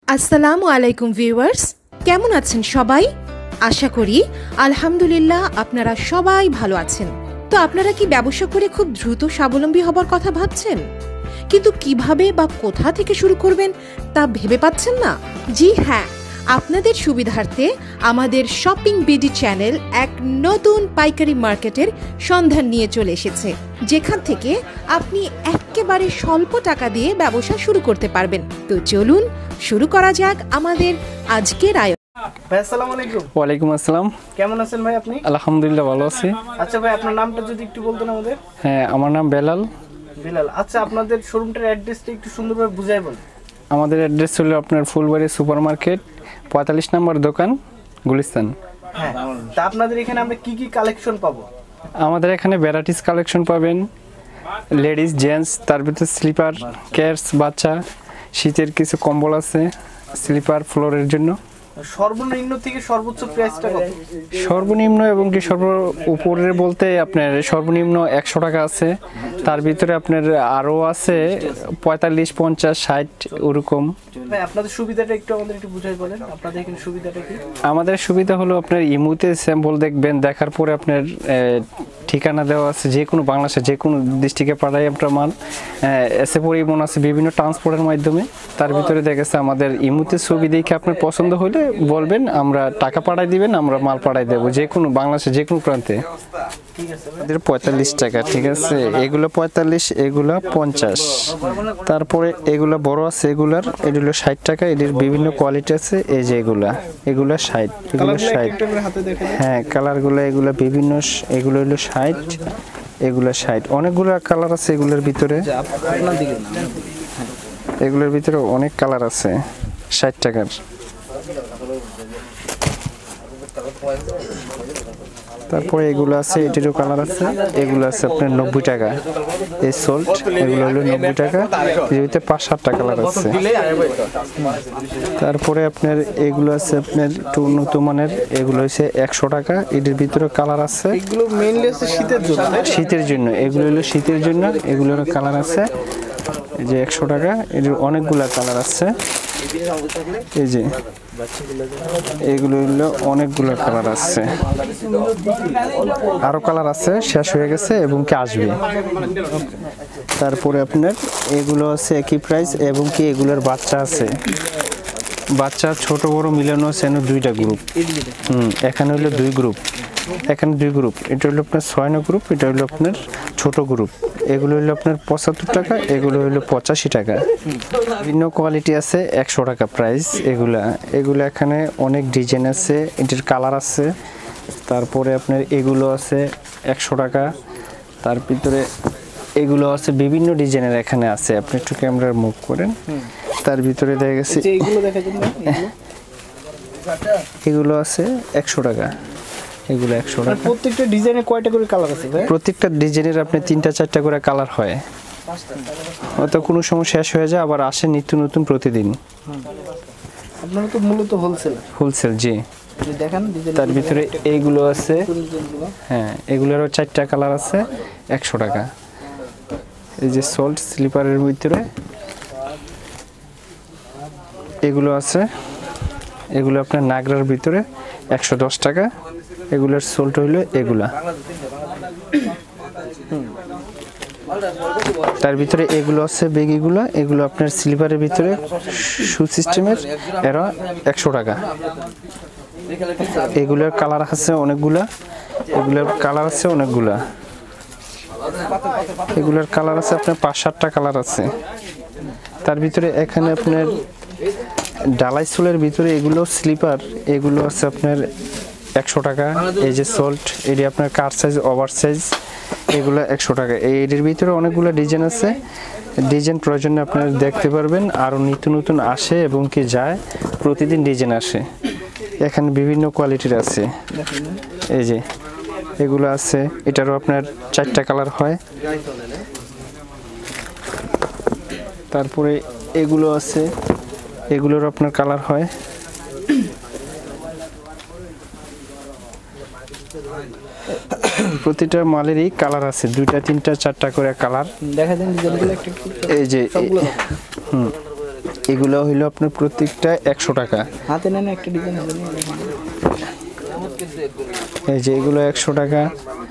আসসালামু আলাইকুম ভিউয়ার্স, কেমন আছেন সবাই? আশা করি আলহামদুলিল্লাহ আপনারা সবাই ভালো আছেন। তো আপনারা কি ব্যবসা করে খুব দ্রুত স্বাবলম্বী হবার কথা ভাবছেন, কিন্তু কিভাবে বা কোথা থেকে শুরু করবেন তা ভেবে পাচ্ছেন না? জি হ্যাঁ, আপনাদের সুবিধার্থে আমাদের শপিং বিডি চ্যানেল এক নতুন পাইকারি মার্কেটের সন্ধান নিয়ে চলে এসেছে, যেখান থেকে আপনি একেবারে স্বল্প টাকা দিয়ে ব্যবসা শুরু করতে পারবেন। তো চলুন শুরু করা যাক আমাদের আজকের আয়োজন। ভাই আসসালামু আলাইকুম। ওয়ালাইকুম আসসালাম। কেমন আছেন ভাই আপনি? আলহামদুলিল্লাহ ভালো আছি। আচ্ছা ভাই, আপনার নামটা যদি একটু বলতেন আমাদের। হ্যাঁ, আমার নাম বেলাল। বেলাল, আচ্ছা আপনাদের শোরুমটার অ্যাড্রেসটা একটু সুন্দরভাবে বুঝাই বলুন। আমাদের অ্যাড্রেস হলো আপনার ফুলবাড়ি সুপার মার্কেট, 45 নম্বর দোকান, গুলিস্তান। হ্যাঁ, তা আপনাদের এখানে আমরা কি কি কালেকশন পাবো? আমাদের এখানে ভ্যারাইটিস কালেকশন পাবেন, লেডিস জেন্টস, তার ভিতরে স্লিপার, ক্যাটস, বাচ্চা, শীতের কিছু কম্বল আছে, স্লিপার ফ্লোরের জন্য। সর্বনিম্ন থেকে সর্বোচ্চ প্রাইসটা কত? সর্বনিম্ন এবং কি উপরের বলতে আপনার সর্বনিম্ন 100 টাকা আছে, তার ভিতরে আপনার আরও আছে 45, 50, 60 ওরকম। ভাই আপনাদের সুবিধাটা একটু আমাদের একটু বুঝাই বলেন, আপনাদের এখানে সুবিধাটা কি? আমাদের সুবিধা হলো আপনার ইমুতে স্যাম্পল দেখবেন, দেখার পরে আপনার ঠিকানা দেওয়া আছে, যে কোনো বাংলাদেশে যে কোনো ডিস্ট্রিক্টে পাঠাই আমরা মাল, এসে পরিবহন আছে বিভিন্ন ট্রান্সপোর্টের মাধ্যমে। তার ভিতরে দেখেছে আমাদের ইমুতে ছবি দেখে আপনার পছন্দ হলে বলবেন, আমরা টাকা পাঠাই দিবেন, আমরা মাল পাঠাই দেবো যে কোনো বাংলাদেশে যে কোনো প্রান্তে। আমাদের 45 টাকা, ঠিক আছে। এগুলো 45, এগুলো 50। তারপরে এগুলো বড় আছে, এগুলার এগুলো 60 টাকা। এদের বিভিন্ন কোয়ালিটি আছে, এই যে এগুলো 60, এগুলো 60। হ্যাঁ, কালারগুলো এগুলো বিভিন্ন, এগুলো হলো 60, এগুলো 60। অনেকগুলো কালার আছে এগুলোর ভিতরে, এগুলোর ভিতরে অনেক কালার আছে। 60 টাকার। তারপরে এগুলো আছে, এটিরও কালার আছে, এগুলো আছে আপনার 90 টাকা। এই সোল্ট এগুলো হলো 90 টাকা, এর ভিতরে 5-7টা কালার আছে। তারপরে আপনার এগুলো আছে আপনার একটু উন্নত মানের, এগুলো হচ্ছে 100 টাকা। এটির ভিতরে কালার আছে, এগুলো মেইনলি আছে শীতের জন্য। শীতের জন্য এগুলো হলো শীতের জন্য, এগুলোর কালার আছে এই যে 100 টাকা। এর অনেকগুলা কালার আছে, এই যে এগুলো হলো অনেকগুলো কালার আছে, আরো কালার আছে, শেষ হয়ে গেছে এবং কি আসবে। তারপরে আপনার এগুলো আছে একই প্রাইস, এবং কি এগুলোর বাচ্চা আছে, বাচ্চা ছোট বড় মিলানো আছে, দুইটা গ্রুপ। এখানে হলো 2 গ্রুপ, এখানে 2 গ্রুপ। এটা হলো আপনার 6 নং গ্রুপ, এটা হলো আপনার ছোট গ্রুপ। এগুলো হলো আপনার 75 টাকা, এগুলো হলো 85 টাকা। বিভিন্ন কোয়ালিটি আছে, 100 টাকা প্রাইস। এগুলো এখানে অনেক ডিজাইন আছে, এটার কালার আছে। তারপরে আপনার এগুলো আছে 100 টাকা। তার ভিতরে এগুলো আছে বিভিন্ন ডিজাইনের, এখানে আছে। আপনি একটু ক্যামেরার মুভ করেন, তার ভিতরে দেখা গেছে এগুলো আছে 100 টাকা, এগুলো 100 টাকা। প্রত্যেকটা ডিজাইনে কয়টা করে কালার আছে ভাই? প্রত্যেকটা ডিজাইনের আপনি 3-4টা করে কালার হয়, হয়তো কোনো সময় শেষ হয়ে যায়, আবার আসে নিত্য নতুন প্রতিদিন। আপনারা তো মূলত হোলসেল, জি। দেখেন তার ভিতরে এইগুলো আছে, হ্যাঁ, এগুলোরও 4টা কালার আছে, 100 টাকা। এই যে সল্ট স্লিপারের ভিতরে এগুলো আছে, এগুলো আপনার নাগরার ভিতরে 110 টাকা। এগুলোর সোল্ট হইলো এগুলা। তার ভিতরে এগুলো আছে বেগিগুলো, এগুলো আপনার স্লিপারের ভিতরে শু সিস্টেমের, এরা 100 টাকা। এগুলোর কালার আছে অনেকগুলা, এগুলোর কালার আছে অনেকগুলা, এগুলোর কালার আছে আপনার 5-7টা কালার আছে। তার ভিতরে এখানে আপনার ডালাই সোলের ভিতরে এগুলো স্লিপার, এগুলো আছে আপনার 100 টাকা। এই যে সল্ট, এটি আপনার কার সাইজ, ওভার সাইজ, এগুলো 100 টাকা। এর ভিতরে অনেকগুলো ডিজাইন আছে, ডিজাইন প্রয়োজনে আপনারা দেখতে পারবেন। আরও নিত্য নতুন আসে এবং কি যায়, প্রতিদিন ডিজাইন আসে। এখানে বিভিন্ন কোয়ালিটির আছে, এই যে এগুলো আছে, এটারও আপনার 4টা কালার হয়। তারপরে এগুলো আছে, এগুলোর আপনার কালার হয়। প্রতিটা মালেরই কালার আছে, 2টা 3টা 4টা করে কালার। দেখা যায় ডিজাইনগুলো একটু, এই যে এগুলো হইলো আপনার প্রত্যেকটা 100 টাকা। হাতে নেন একটা ডিজাইন আছে এই যে এগুলো 100 টাকা।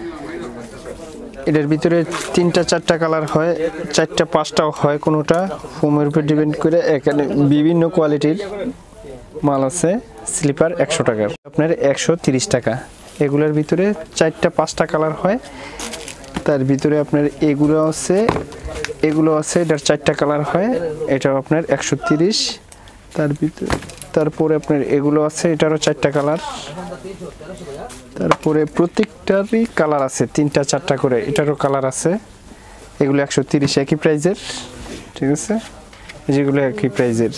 এটার ভিতরে 3টা 4টা কালার হয়, 4টা 5টাও হয়, কোনোটা ফোমের উপর ডিপেন্ড করে। এখানে বিভিন্ন কোয়ালিটির মাল আছে। স্লিপার 100 টাকা, আপনার 130 টাকা। এগুলোর ভিতরে 4টা 5টা কালার হয়, তার ভিতরে আপনার এগুলো আছে এটার 4টা কালার হয়, এটাও আপনার 130। তার ভিতরে তারপরে আপনার এগুলো আছে, এটারও 4টা কালার। তারপরে প্রত্যেকটারই কালার আছে 3টা 4টা করে, এটারও কালার আছে। এগুলো 130 একই প্রাইজের, ঠিক আছে, যেগুলো একই প্রাইজের।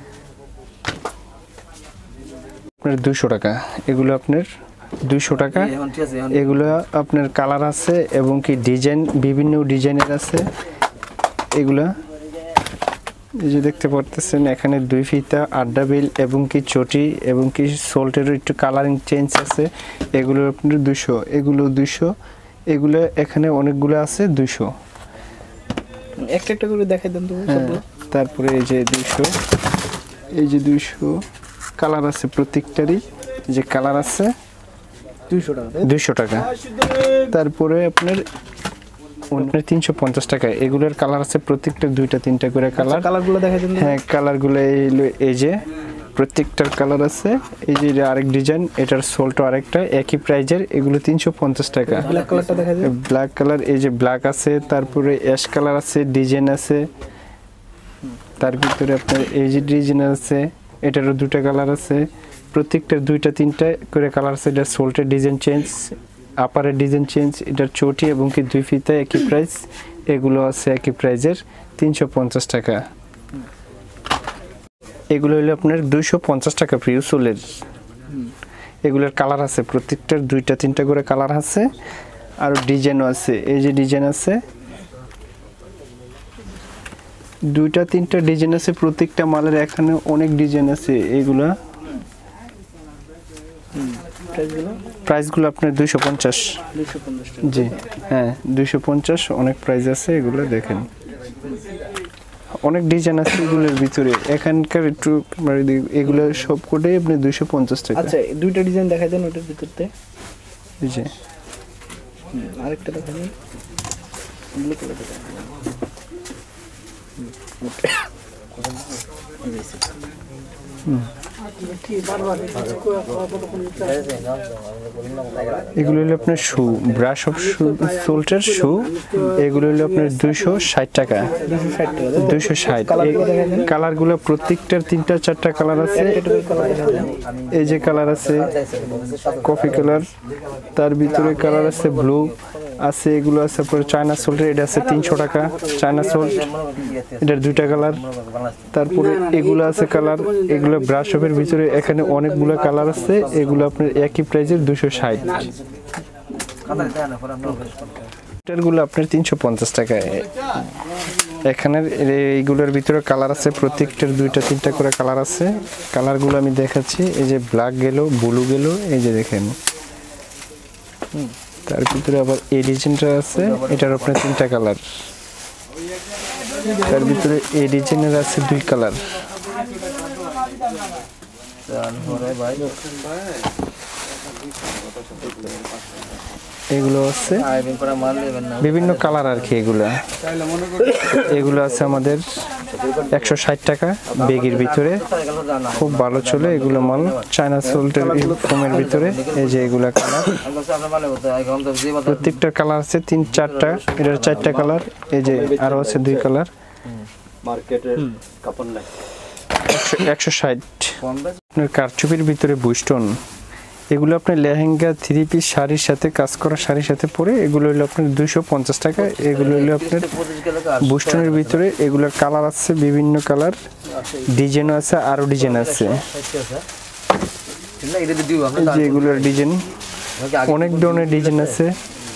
আপনার 200 টাকা, এগুলো আপনার 200 টাকা। এগুলো আপনার কালার আছে এবং কি ডিজাইন বিভিন্ন ডিজাইনের আছে। এগুলা এই যে দেখতে পারতেছেন, এখানে 2 ফিতা, আড্ডা বিল এবং কি চটি এবং কি সোল্টেরও একটু কালারিং চেঞ্জ আছে। এগুলো আপনার 200, এগুলো 200, এগুলো এখানে অনেকগুলো আছে 200। একটা একটা করে দেখাই দেন তো। তারপরে এই যে 200, এই যে 200 কালার আছে প্রত্যেকটারই, যে কালার আছে 200 টাকা। তারপরে আপনার 350 টাকা। এগুলোর কালার আছে প্রত্যেকটা 2টা 3টা করে কালার। কালারগুলো দেখাই দেন। হ্যাঁ, কালারগুলো এই যে প্রত্যেকটার কালার আছে। এই যে আরেক ডিজাইন, এটার সোলটা আরেকটা, একই প্রাইজের। এগুলো 350 টাকা। ব্ল্যাক কালারটা দেখাই দেন। ব্ল্যাক কালার, এই যে ব্ল্যাক আছে, তারপরে অ্যাশ কালার আছে, ডিজাইন আছে। তার ভিতরে আপনার এই যে ডিজাইন আছে, এটারও 2টা কালার আছে। প্রত্যেকটার 2টা 3টা করে কালার আছে। এটা সোল্টের ডিজাইন চেঞ্জ, আপারের ডিজাইন চেঞ্জ, এটার চটি এবং কি 2 ফিতা একই প্রাইস। এগুলো আছে একই প্রাইজের, 350 টাকা। এগুলো হলো আপনার 250 টাকা প্রিয় সোলের। এগুলোর কালার আছে প্রত্যেকটার 2টা 3টা করে কালার আছে, আর ডিজাইনও আছে। এই যে ডিজাইন আছে, 2টা 3টা ডিজাইন আছে প্রত্যেকটা মালের। এখানে অনেক ডিজাইন আছে। এগুলা প্রাইসগুলো আপনার 250। জি হ্যাঁ, 250 অনেক প্রাইস আছে। এগুলো দেখেন, অনেক ডিজাইন আছে এগুলোর ভিতরে। এখানকার একটু এগুলো সব কোটাই আপনি 250 টাকা। আচ্ছা, 2টা ডিজাইন দেখাই দেন ওটার ভিতরতে। এই যে আরেকটা দেখাই দেন, ব্লু কালার দেখাই দেন। এগুলো হলো আপনার শু, ব্রাশ অফ শু, সোল্টার শু। এগুলো হলো আপনার 260 টাকা। 260। কালারগুলো প্রত্যেকটার 3টা 4টা কালার আছে। এই যে কালার আছে কফি কালার, তার ভিতরে কালার আছে ব্লু আছে। এগুলো আছে আপনার চায়না সোল্টের, এটা আছে 300 টাকা চায়না সোল্ট, এটার 2টা কালার। তারপরে এগুলো আছে কালার, এগুলো ব্রাশ অফের ভিতরে। এখানে অনেকগুলো কালার আছে। এগুলো আপনার একই প্রাইজের 260। এটারগুলো আপনার 350 টাকা। এখানে এইগুলোর ভিতরে কালার আছে প্রত্যেকটার 2টা 3টা করে কালার আছে। কালারগুলো আমি দেখাচ্ছি। এই যে ব্ল্যাক গেল, ব্লু গেল, এই যে দেখেন। তার ভিতরে আবার এই ডিজাইনটা আছে, এটার আপনার 3টা কালার। তার ভিতরে এই ডিজাইনের আছে 2 কালার। এগুলো আছে বিভিন্ন কালার আর কি। এগুলো আছে আমাদের 160 টাকা বেগের ভিতরে, খুব ভালো চলে এগুলো মাল। চায়না সোল্টের ফোমের ভিতরে। এই যে এগুলা কালার, প্রত্যেকটার কালার আছে 3-4টা, এটার 4টা কালার। এই যে আরো আছে 2 কালার। 160। আপনার কারচুপির ভিতরে বুস্টন, এগুলো আপনার লেহেঙ্গা 3 পিস শাড়ির সাথে, কাজ করা শাড়ির সাথে পরে। এগুলো হলো আপনার 250 টাকা। এগুলো হলো আপনার বুস্টনের ভিতরে। এগুলোর কালার আছে বিভিন্ন কালার, ডিজাইনও আছে, আরো ডিজাইন আছে। যে এগুলোর ডিজাইন অনেক ধরনের ডিজাইন আছে।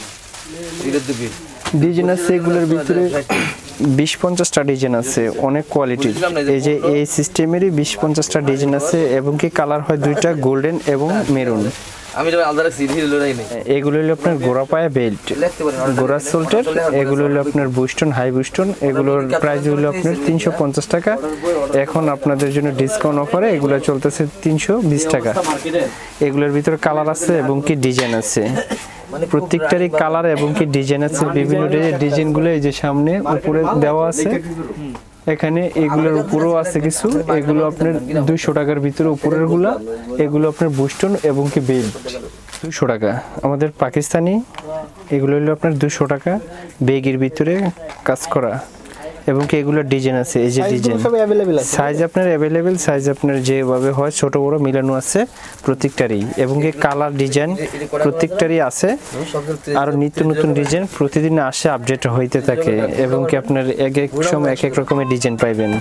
ডিজাইন আছে এগুলোর ভিতরে 20-50টা ডিজাইন আছে, অনেক কোয়ালিটির। এই যে এই সিস্টেমেরই 20-50টা ডিজাইন আছে এবং কি কালার হয় 2টা, গোল্ডেন এবং মেরুন। আমি যখন আলাদা রাখছি হিল লড়াই নেই এগুলো হলো আপনার গোড়া পায়া বেল্ট, গোড়া সোল্টের। এগুলো হলো আপনার বুস্টন, হাই বুস্টন। এগুলোর প্রাইস হলো আপনার 350 টাকা। এখন আপনাদের জন্য ডিসকাউন্ট অফারে এগুলো চলতেছে 320 টাকা। এগুলোর ভিতরে কালার আছে এবং কি ডিজাইন আছে, প্রত্যেকটারই কালার এবং কি ডিজাইন আছে। বিভিন্ন ডিজাইনগুলো এই যে সামনে উপরে দেওয়া আছে, এখানে এগুলোর উপরেও আছে কিছু। এগুলো আপনার 200 টাকার ভিতরে উপরের গুলা। এগুলো আপনার বুস্টন এবং কি বেল্ট 200 টাকা। আমাদের পাকিস্তানি এগুলো হলো আপনার 200 টাকা, বেগের ভিতরে কাজ করা এবং কি এগুলোর ডিজাইন আছে। এই যে ডিজাইন সাইজ আপনার অ্যাভেলেবেল, সাইজ আপনার যেভাবে হয় ছোট বড় মিলানো আছে প্রত্যেকটারই, এবং কি কালার ডিজাইন প্রত্যেকটারই আছে। আর নিত্য নতুন ডিজাইন প্রতিদিন আসে, আপডেট হইতে থাকে, এবং কি আপনার এক এক সময় এক এক রকমের ডিজাইন পাইবেন।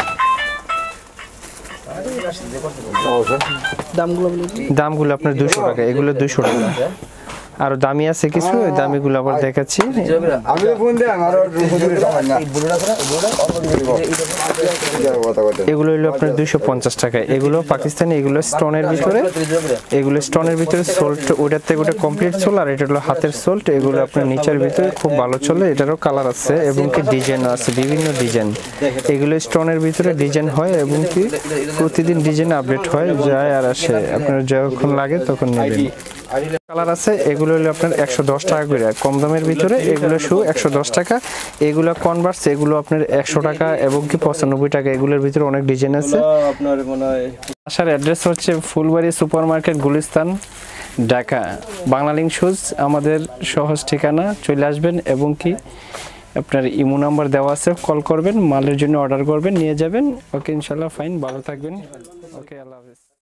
দামগুলো আপনার 200 টাকা, এগুলো 200 টাকা। আর দামি আছে কিছু, ওই দামিগুলো আবার দেখাচ্ছি। এগুলো হলো আপনার 250 টাকা। এগুলো পাকিস্তানি, এগুলো স্টোনের ভিতরে, এগুলো স্টোনের ভিতরে সোল্ট, ওটার থেকে ওটা কমপ্লিট সোল, আর এটা হলো হাতের সোল্ট। এগুলো আপনার নিচের ভিতরে খুব ভালো চলে। এটারও কালার আছে এবং কি ডিজাইন আছে, বিভিন্ন ডিজাইন। এগুলো স্টোনের ভিতরে ডিজাইন হয় এবং কি প্রতিদিন ডিজাইন আপডেট হয়, যায় আর আসে। আপনার যখন লাগে তখন নেবেন। কালার আছে, এগুলো হলো আপনার 110 টাকা করে, কম দামের ভিতরে। এগুলো শু 110 টাকা। এগুলো কনভার্স, এগুলো আপনার 100 টাকা এবং কি 95 টাকা। এগুলোর ভিতরে অনেক ডিজাইন আছে। আপনার মনে হয় আসার অ্যাড্রেস হচ্ছে Phulbari super market, Gulistan, Dhaka. Banglalink shoes আমাদের সহজ ঠিকানা, চলে আসবেন এবং কি আপনার ইমো নাম্বার দেওয়া আছে, কল করবেন, মালের জন্য অর্ডার করবেন, নিয়ে যাবেন। ওকে, ইনশাল্লাহ ফাইন, ভালো থাকবেন। ওকে, আল্লাহ হাফেজ।